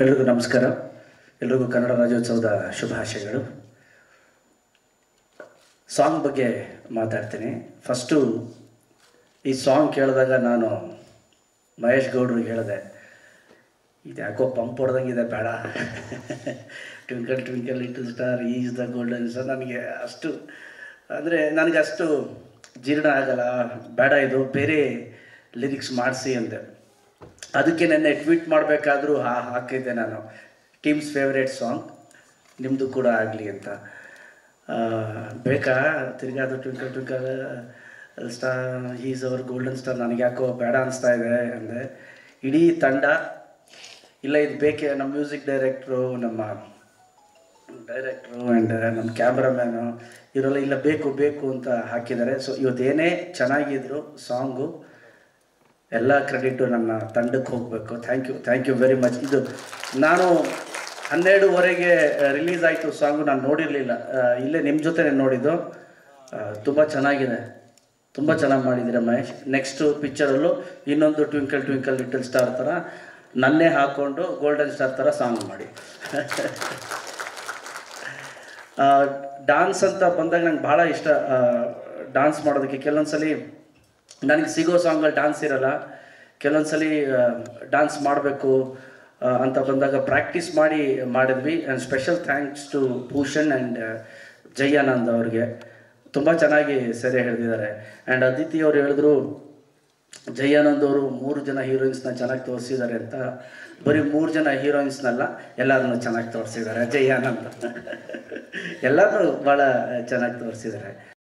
ಎಲ್ರಿಗೂ ನಮಸ್ಕಾರ. ಎಲ್ರಿಗೂ ಕನ್ನಡ ರಾಜ್ಯೋತ್ಸವದ ಶುಭಾಶಯಗಳು. ಸಾಂಗ್ ಬಗ್ಗೆ ಮಾತಾಡ್ತೀನಿ. ಫಸ್ಟು ಈ ಸಾಂಗ್ ಕೇಳಿದಾಗ ನಾನು ಮಹೇಶ್ ಗೌಡ್ರಿಗೆ ಹೇಳಿದೆ, ಇದು ಯಾಕೋ ಪಂಪ್ ಹೊಡೆದಂಗಿದೆ, ಬೇಡ, twinkle twinkle little star is the golden star. ನನಗೆ ಅಷ್ಟು ಜೀರ್ಣ ಆಗಲ್ಲ, ಬೇಡ, ಇದು ಬೇರೆ ಲಿರಿಕ್ಸ್ ಮಾಡಿಸಿ ಅಂದೆ. ಅದಕ್ಕೆ ನೆನ್ನೆ ಟ್ವೀಟ್ ಮಾಡಬೇಕಾದ್ರೂ ಹಾಕಿದ್ದೆ ನಾನು, ಟೀಮ್ಸ್ ಫೇವ್ರೇಟ್ ಸಾಂಗ್ ನಿಮ್ಮದು ಕೂಡ ಆಗಲಿ ಅಂತ. ಬೇಕಾ ತಿರ್ಗಾ ಅದು twinkle twinkle star is our golden star, ನನಗೆ ಯಾಕೋ ಬೇಡ ಅನಿಸ್ತಾ ಇದೆ ಅಂದೆ. ಇಡೀ ತಂಡ ಇಲ್ಲ ಇದು ಬೇಕೇ, ನಮ್ಮ ಮ್ಯೂಸಿಕ್ ಡೈರೆಕ್ಟ್ರು ಆ್ಯಂಡ್ ನಮ್ಮ ಕ್ಯಾಮ್ರಾಮ್ಯಾನು ಇವರೆಲ್ಲ ಇಲ್ಲ ಬೇಕು ಅಂತ ಹಾಕಿದ್ದಾರೆ. ಸೊ ಇವತ್ತೇನೇ ಚೆನ್ನಾಗಿದ್ರು ಸಾಂಗು ಎಲ್ಲ ಕ್ರೆಡಿಟು ನನ್ನ ತಂಡಕ್ಕೆ ಹೋಗಬೇಕು. Thank you very much. ಇದು ನಾನು 12:30 ರಿಲೀಸ್ ಆಯಿತು ಸಾಂಗು, ನಾನು ನೋಡಿರಲಿಲ್ಲ, ಇಲ್ಲೇ ನಿಮ್ಮ ಜೊತೆ ನೋಡಿದ್ದು. ತುಂಬ ಚೆನ್ನಾಗಿದೆ, ತುಂಬ ಚೆನ್ನಾಗಿ ಮಾಡಿದ್ದೀರ ಮಹೇಶ್. ನೆಕ್ಸ್ಟು ಪಿಕ್ಚರಲ್ಲೂ ಇನ್ನೊಂದು ಟ್ವಿಂಕಲ್ ಟ್ವಿಂಕಲ್ ಲಿಟಲ್ ಸ್ಟಾರ್ ಥರ ನನ್ನೇ ಹಾಕ್ಕೊಂಡು ಗೋಲ್ಡನ್ ಸ್ಟಾರ್ ಥರ ಸಾಂಗ್ ಮಾಡಿ. ಡ್ಯಾನ್ಸ್ ಅಂತ ಬಂದಾಗ ನಂಗೆ ಭಾಳ ಇಷ್ಟ ಡ್ಯಾನ್ಸ್ ಮಾಡೋದಕ್ಕೆ. ಕೆಲವೊಂದ್ಸಲಿ ನನಗೆ ಸಿಗೋ ಸಾಂಗಲ್ಲಿ ಡ್ಯಾನ್ಸ್ ಇರಲ್ಲ, ಕೆಲವೊಂದ್ಸಲಿ ಡ್ಯಾನ್ಸ್ ಮಾಡಬೇಕು ಅಂತ ಬಂದಾಗ ಪ್ರಾಕ್ಟೀಸ್ ಮಾಡಿದ್ವಿ. And special thanks to Bhushan and Anand ಅವ್ರಿಗೆ, ತುಂಬ ಚೆನ್ನಾಗಿ ಸೆರೆ ಹಿಡಿದಿದ್ದಾರೆ. ಆ್ಯಂಡ್ ಅದಿತಿ ಅವ್ರು ಹೇಳಿದ್ರು, ಆನಂದ್ ಅವರು 3 ಜನ ಹೀರೋಯಿನ್ಸ್ನ ಚೆನ್ನಾಗಿ ತೋರಿಸಿದ್ದಾರೆ ಅಂತ. ಬರೀ 3 ಜನ ಹೀರೋಯಿನ್ಸ್ನಲ್ಲ, ಎಲ್ಲರನ್ನೂ ಚೆನ್ನಾಗಿ ತೋರಿಸಿದ್ದಾರೆ. ಆನಂದ್ ಎಲ್ಲರೂ ಭಾಳ ಚೆನ್ನಾಗಿ ತೋರಿಸಿದ್ದಾರೆ.